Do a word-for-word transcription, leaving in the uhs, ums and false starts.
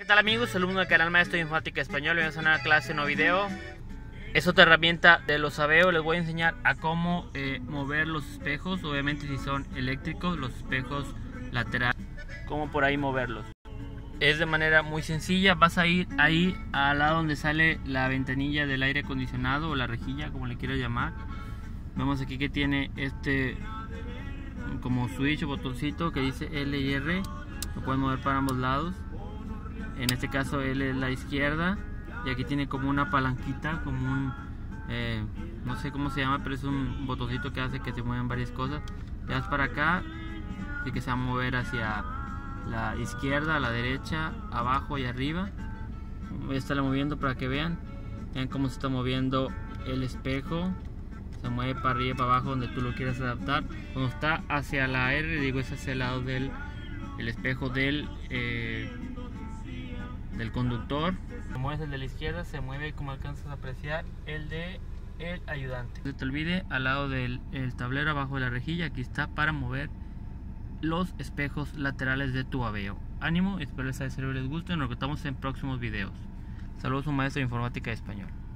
¿Qué tal amigos? Alumno del canal Maestro de Informática Español. Voy a hacer una clase, no video. Es otra herramienta de los Aveo. Les voy a enseñar a cómo eh, mover los espejos. Obviamente si son eléctricos, los espejos laterales, cómo por ahí moverlos. Es de manera muy sencilla. Vas a ir ahí al lado donde sale la ventanilla del aire acondicionado o la rejilla, como le quiero llamar. Vemos aquí que tiene este como switch o botoncito que dice L y R. Lo pueden mover para ambos lados. En este caso L es la izquierda y aquí tiene como una palanquita, como un eh, no sé cómo se llama, pero es un botoncito que hace que se muevan varias cosas. Le das para acá y que se va a mover hacia la izquierda, a la derecha, abajo y arriba. Voy a estarla moviendo para que vean vean cómo se está moviendo el espejo. Se mueve para arriba y para abajo donde tú lo quieras adaptar. Cuando está hacia la R, digo, es hacia el lado del el espejo del eh, del conductor. Se mueve el de la izquierda, se mueve, como alcanzas a apreciar, el de el ayudante. No se te olvide, al lado del el tablero, abajo de la rejilla, aquí está para mover los espejos laterales de tu Aveo. Ánimo, espero les haya servido y les guste. Nos encontramos en próximos videos. Saludos, un maestro de informática de español.